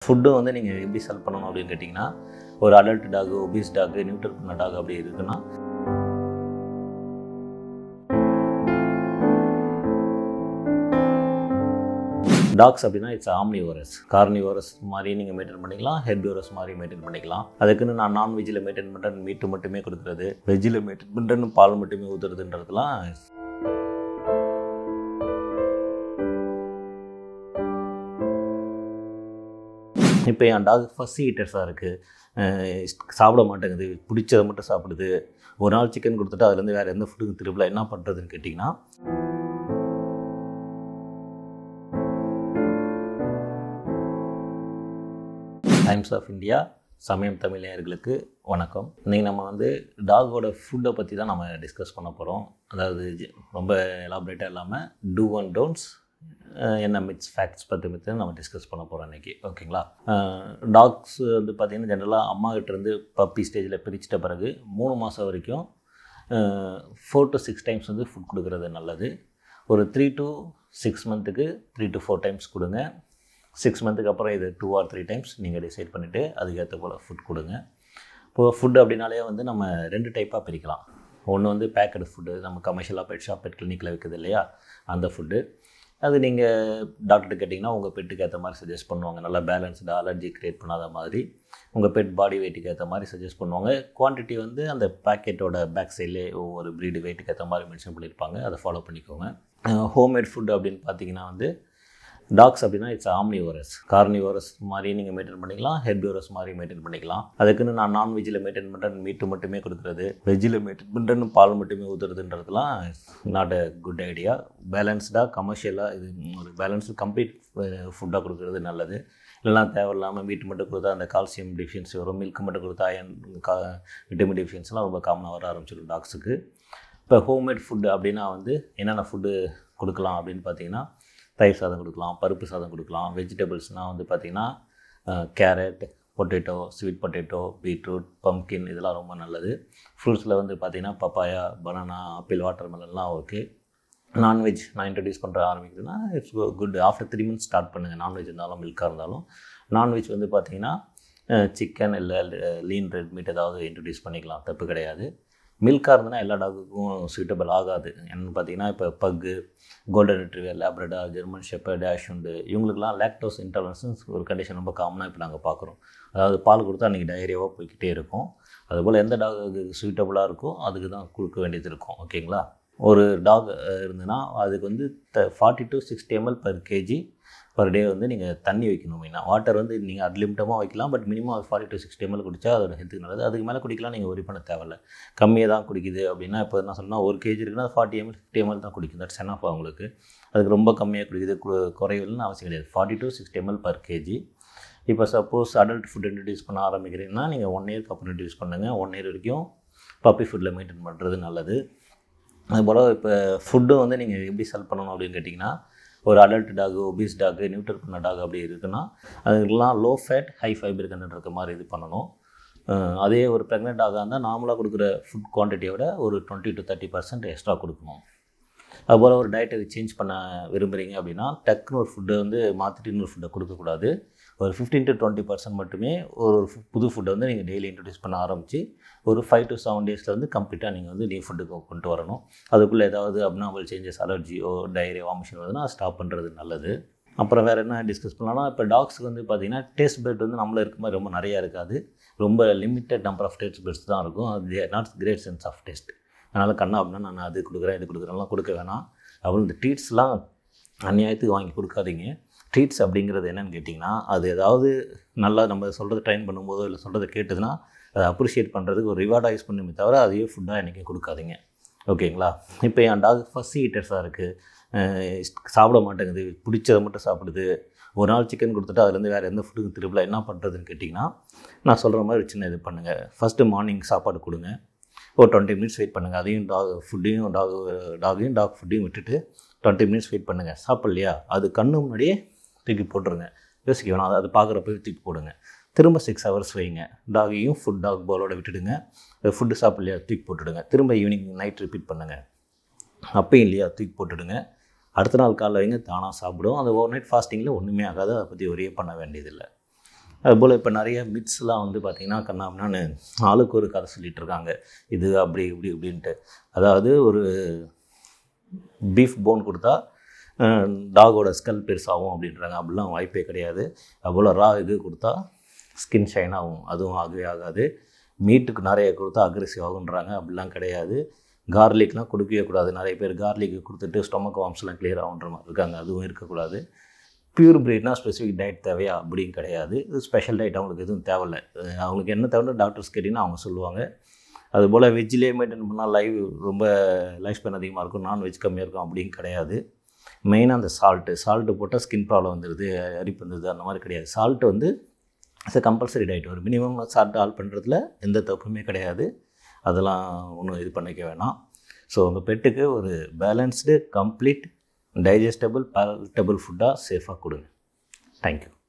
Food வந்து நீங்கள் எப்படி செல் பண்ணணும் அப்படின்னு கேட்டிங்கன்னா, ஒரு adult dog, obese dog, neuter பண்ண டாக் அப்படி இருக்குன்னா, டாக்ஸ் அப்படின்னா இட்ஸ் ஆம்னிவோரஸ். கார்னிவோரஸ் மாதிரி நீங்கள் மெயின்டைன் பண்ணிக்கலாம், ஹெர்பிவோரஸ் மாதிரி மெயின்டைன் பண்ணிக்கலாம். அதுக்குன்னு நான் நான்வெஜ்ஜில் மெயின்டைன் பண்ணுறேன், மீட்டு மட்டுமே கொடுக்குறது, வெஜ்ஜில் மெயின்டைன் பண்ணுறேன்னு பால் மட்டுமே ஊற்றுறதுன்றதுலாம் இப்போ என் டாக் ஃபஸ்ட் ஈட்டர்ஸாக இருக்குது, சாப்பிட மாட்டேங்குது, பிடிச்சதை மட்டும் சாப்பிடுது, ஒரு நாள் சிக்கன் கொடுத்துட்டு அதுலேருந்து வேறு எந்த ஃபுட்டுக்கும் திருப்பல, என்ன பண்ணுறதுன்னு கேட்டிங்கன்னா, டைம்ஸ் ஆஃப் இந்தியா சமயம் தமிழ் நேயர்களுக்கு வணக்கம். இன்றைக்கி நம்ம வந்து டாகோட ஃபுட்டை பற்றி தான் நம்ம டிஸ்கஸ் பண்ண போகிறோம். அதாவது ரொம்ப எலாபரேட்டாக இல்லாமல் டூ அண்ட் டோன்ட்ஸ், என்ன மிட்ஸ் ஃபேக்ட்ஸ் பற்றி நம்ம டிஸ்கஸ் பண்ண போகிறோம் இன்றைக்கி. ஓகேங்களா? டாக்ஸ் வந்து பார்த்திங்கன்னா ஜென்ரலாக அம்மாக்கிட்டேருந்து பப்பி ஸ்டேஜில் பிரிச்சிட்ட பிறகு 3 மாதம் வரைக்கும் 4 to 6 டைம்ஸ் வந்து ஃபுட் கொடுக்குறது நல்லது. ஒரு 3 to 6 மந்த்துக்கு 3 to 4 டைம்ஸ் கொடுங்க. 6 மந்த்துக்கு அப்புறம் இது 2 or 3 டைம்ஸ் நீங்கள் டிசைட் பண்ணிவிட்டு அதுக்கேற்ற போல் ஃபுட் கொடுங்க. இப்போது ஃபுட் அப்படின்னாலே வந்து நம்ம 2 டைப்பாக பிரிக்கலாம். ஒன்று வந்து பேக்கடு ஃபுட்டு, நம்ம கமர்ஷியலாக பெட் ஷாப், பெட் கிளினிக்கில் விற்குது இல்லையா, அந்த ஃபுட்டு. அது நீங்கள் டாக்டர்கிட்ட கேட்டிங்கன்னா உங்கள் பெட்டுக்கு ஏற்ற மாதிரி சஜஸ்ட் பண்ணுவாங்க. நல்லா பேலன்ஸ்டாக, அலர்ஜி க்ரியேட் பண்ணாத மாதிரி, உங்கள் பெட் பாடி வெயிட்டுக்கு ஏற்ற மாதிரி சஜஸ்ட் பண்ணுவாங்க. குவான்டிட்டி வந்து அந்த பேக்கெட்டோட பேக் சைட்லேயே ஒவ்வொரு ப்ரீடு வெயிட்டுக்கு ஏற்ற மாதிரி மென்ஷன் பண்ணியிருப்பாங்க. அதை ஃபாலோ பண்ணிக்கோங்க. ஹோம்மேட் ஃபுட் அப்படின்னு பார்த்தீங்கன்னா வந்து டாக்ஸ் அப்படின்னா இட்ஸ் ஆம்னிவோரஸ். கார்னிவோரஸ் மாதிரி நீங்கள் மெயின்டைன் பண்ணிக்கலாம், ஹெர்பிவோரஸ் மாதிரி மெயின்டைன் பண்ணிக்கலாம். அதுக்குன்னு நான் நான்வெஜ்ஜில் மெயின்டைன் பண்ணுறேன், மீட்டு மட்டுமே கொடுக்குறது, வெஜ்ஜில் மெயின்டைன் பண்ணுறேன்னு பால் மட்டுமே ஊற்றுறதுன்றதுலாம் நாட் அ குட் ஐடியா. பேலன்ஸ்டாக, கமர்ஷியலாக இது ஒரு பேலன்ஸ்டு கம்ப்ளீட் ஃபுட்டாக கொடுக்குறது நல்லது. இல்லைனா தேவையில்லாமல் மீட்டு மட்டும் கொடுத்தா அந்த கால்சியம் டிஃபிஷியன்சி வரும், மில்க் மட்டும் கொடுத்தா அயன், விட்டமின் டிஃபிஷியன்சிலாம் ரொம்ப காமனாக வர ஆரம்பிச்சிடும் டாக்ஸுக்கு. இப்போ ஹோம்மேட் ஃபுட்டு அப்படின்னா வந்து என்னென்ன ஃபுட்டு கொடுக்கலாம் அப்படின்னு பார்த்தீங்கன்னா, தயிர் சாதம் கொடுக்கலாம், பருப்பு சாதம் கொடுக்கலாம். வெஜிடபிள்ஸ்னால் வந்து பார்த்திங்கன்னா carrot, potato, sweet potato, beetroot, pumpkin, இதெல்லாம் ரொம்ப நல்லது. ஃப்ரூட்ஸில் வந்து பார்த்திங்கன்னா பப்பாயா, பனானா, ஆப்பிள், வாட்டர்மெலன்லாம் ஓகே. நான்வெஜ் நான் இன்ட்ரடியூஸ் பண்ணுற ஆரம்பிக்கிறதுனா it's good. After 3 months start பண்ணுங்கள். நான்வெஜ் இருந்தாலும் மில்காக இருந்தாலும். நான்வெஜ் வந்து பார்த்திங்கன்னா சிக்கன் இல்லை லீன் ரெட் மீட் ஏதாவது இன்ட்ரடியூஸ் பண்ணிக்கலாம், தப்பு கிடையாது. மில்காக இருந்ததுன்னா எல்லா டாக்குக்கும் சூட்டபிள் ஆகாது. என்னென்னு பார்த்தீங்கன்னா இப்போ pug, golden retriever, Labrador, German shepherd, dachshund, இவங்களுக்குலாம் லாக்டோஸ் இன்டாலரன்ஸ் ஒரு கண்டிஷன் ரொம்ப காமனாக இப்போ நாங்கள் பார்க்குறோம். அதாவது பால் கொடுத்தா அன்றைக்கி டயரியாவாக போய்கிட்டே இருக்கும். அதுபோல் எந்த டாக்கு சூட்டபுளாக இருக்கோ அதுக்கு தான் கொடுக்க வேண்டியது இருக்கும். ஓகேங்களா? ஒரு டாக் இருந்ததுன்னா அதுக்கு வந்து 40 to 60 ml per kg per day வந்து நீங்கள் தண்ணி வைக்கணும். மெயினாக வாட்டர் வந்து நீங்கள் அன்லிமிட்டமாக வைக்கலாம், பட் மினிமம் 40 to 60 ml குடித்தா அதோட ஹெல்த்துக்கு நல்லது. அதுக்கு மேலே குடிக்கலாம், நீங்கள் ஒரி பண்ண தேவையில்லை. கம்மியாக தான் குடிக்குது அப்படின்னா, இப்போ என்ன சொல்லணும்னா 1 kg இருக்குன்னா 40 ml 50 ml தான் குடிக்கும். தட்ஸ் எனாஃப் அவங்களுக்கு. அதுக்கு ரொம்ப கம்மியாக குடிக்குது குறைவில்லைன்னு அவசியம் கிடையாது. 40 to 60 ml per kg. இப்போ சப்போஸ் அடல்ட் ஃபுட் இன்ட்ரடியூஸ் பண்ண ஆரம்பிக்கிறீங்கன்னா நீங்கள் 1 year அப்புறம் இன்ட்ரடியூஸ் பண்ணுங்கள். 1 year வரைக்கும் பப்பி ஃபுட்டில் மெயின்டைன் பண்ணுறது நல்லது. அதுபோல் இப்போ ஃபுட்டு வந்து நீங்கள் எப்படி செல் பண்ணணும் அப்படின்னு கேட்டிங்கன்னா, ஒரு adult dog, obese dog, neuter பண்ண டாக் அப்படி இருக்குன்னா அதுக்கெல்லாம் low fat, high fibre content இருக்க மாதிரி இது பண்ணணும். அதே ஒரு ப்ரெக்னென்ட் டாகாக இருந்தால் நார்மலாக கொடுக்குற ஃபுட் குவான்டிட்டியோட ஒரு 20 to 30% எக்ஸ்ட்ரா கொடுக்கணும். அதுபோல் ஒரு டயட்டை சேஞ்ச் பண்ண விரும்புகிறீங்க அப்படின்னா டக்குன்னு ஒரு ஃபுட்டை வந்து மாற்றிட்டு இன்னொரு ஃபுட்டை கொடுக்கக்கூடாது. ஒரு 15 to 20% மட்டுமே ஒரு புது ஃபுட்டை வந்து நீங்கள் டெய்லி இன்ட்ரடியூஸ் பண்ண ஆரம்பித்து ஒரு 5 to 7 days வந்து கம்ப்ளீட்டாக நீங்கள் வந்து நியூ ஃபுட்டுக்கு கொண்டு வரணும். அதுக்குள்ளே ஏதாவது அப்நார்மல் சேஞ்சஸ், அலர்ஜியோ, டயரியா, வாமிஷன் வருதுன்னா ஸ்டாப் பண்ணுறது நல்லது. அப்புறம் வேறு என்ன டிஸ்கஸ் பண்ணலாம்னா, இப்போ டாக்ஸுக்கு வந்து பார்த்திங்கன்னா டேஸ்ட் பெட் வந்து நம்மள இருக்க மாதிரி ரொம்ப நிறையா இருக்காது. ரொம்ப limited number of taste buds தான் இருக்கும். அது not great sense of taste. அதனால் கண்ணா அப்படின்னா நான் அது கொடுக்குறேன், இது கொடுக்குறேன்லாம் கொடுக்க வேணாம். அப்புறம் இந்த ட்ரீட்ஸ்லாம் அநியாயத்துக்கு வாங்கி கொடுக்காதீங்க. ட்ரீட்ஸ் அப்படிங்கிறது என்னென்னு கேட்டிங்கன்னா, அது ஏதாவது நல்லா நம்ம சொல்கிறத ட்ரைன் பண்ணும்போதோ இல்லை சொல்கிறத கேட்டதுன்னா அதை அப்ரிஷியேட் பண்ணுறதுக்கு ஒரு ரிவார்டாக யூஸ் பண்ணுமே தவிர அதையே ஃபுட்டாக என்றைக்கும் கொடுக்காதீங்க. ஓகேங்களா? இப்போ என் டாக் ஃபஸ்ட் ஈட்டர்ஸாக இருக்குது, சாப்பிட மாட்டேங்குது, பிடிச்சதை மட்டும் சாப்பிடுது, ஒரு நாள் சிக்கன் கொடுத்துட்டு அதுலேருந்து வேறு எந்த ஃபுட்டுக்கும் திருப்பல, என்ன பண்ணுறதுன்னு கேட்டிங்கன்னா, நான் சொல்கிற மாதிரி சின்ன இது பண்ணுங்கள். ஃபஸ்ட்டு மார்னிங் சாப்பாடு கொடுங்க. ஒரு 20 minutes வெயிட் பண்ணுங்கள். அதையும் டாக் ஃபுட்டையும் விட்டுட்டு 20 minutes வெயிட் பண்ணுங்கள். சாப்பிட்லையா அது கண்ணு முன்னாடியே தூக்கி போட்டுருங்க. யோசிக்க வேணாம், அது பார்க்குறப்ப தூக்கி போடுங்க. திரும்ப 6 hours வைங்க. டாகையும் டாக் பாலோட விட்டுடுங்க. ஃபுட்டு சாப்பிட்லையா தூக்கி போட்டுடுங்க. திரும்ப ஈவினிங் நைட் ரிப்பீட் பண்ணுங்கள். அப்பயும் இல்லையா தூக்கி போட்டுடுங்க. அடுத்த நாள் காலைல வைங்க, தானாக சாப்பிடும். அந்த ஓவர் நைட் ஃபாஸ்டிங்கில் ஒன்றுமே ஆகாது. அதை பற்றி ஒரே பண்ண வேண்டியதில்லை. அதுபோல் இப்போ நிறைய மிட்ஸ்லாம் வந்து பார்த்திங்கன்னா கண்ணாம்னான்னு ஆளுக்கு ஒரு கதை சொல்லிகிட்டு இருக்காங்க, இது அப்படி இப்படி இப்படின்ட்டு. அதாவது ஒரு பீஃப் போன் கொடுத்தா டாகோட ஸ்கல் பெருசாகும் அப்படின்றாங்க. அப்படிலாம் வாய்ப்பே கிடையாது. அதுபோல் ரா இது கொடுத்தா ஸ்கின் ஷைன் ஆகும், அதுவும் ஆகவே ஆகாது. மீட்டுக்கு நிறைய கொடுத்தா அக்ரெசிவ் ஆகுன்றாங்க, அப்படிலாம் கிடையாது. கார்லிக்லாம் கொடுக்கவே கூடாது. நிறைய பேர் கார்லிக்கு கொடுத்துட்டு ஸ்டொமக் வார்ம்ஸ்லாம் கிளியர் ஆகுன்ற மாதிரி இருக்காங்க, அதுவும் இருக்கக்கூடாது. பியூர் ப்ரீட்னா ஸ்பெசிஃபிக் டயட் தேவையா அப்படின்னு கிடையாது. இது ஸ்பெஷல் டயட் அவங்களுக்கு எதுவும் தேவையில்லை. அவங்களுக்கு என்ன தேவைன்னு டாக்டர்ஸ் கேட்டிங்கன்னா அவங்க சொல்லுவாங்க. அதுபோல் வெஜ்ஜிலே மெயின்டைன் பண்ணால் ரொம்ப லைஃப் ஸ்பேன் அதிகமாக இருக்கும், நான்வெஜ் கம்மியாக இருக்கும் அப்படின்னு கிடையாது. மெயினாக அந்த சால்ட்டு போட்டால் ஸ்கின் ப்ராப்ளம் வந்துடுது, அரிப்பு வந்துடுது, அந்த மாதிரி கிடையாது. சால்ட்டு வந்து கம்பல்சரி டயட், ஒரு மினிமம் சால்ட் ஆல் பண்ணுறதுல எந்த தப்புமே கிடையாது. அதெல்லாம் ஒன்றும் இது பண்ணிக்க வேணாம். ஸோ உங்கள் பெட்டுக்கு ஒரு பேலன்ஸ்டு, கம்ப்ளீட், டைஜஸ்டபிள், பேலட்டபிள் ஃபுட்டாக சேஃபாக கொடுங்க. தேங்க்யூ.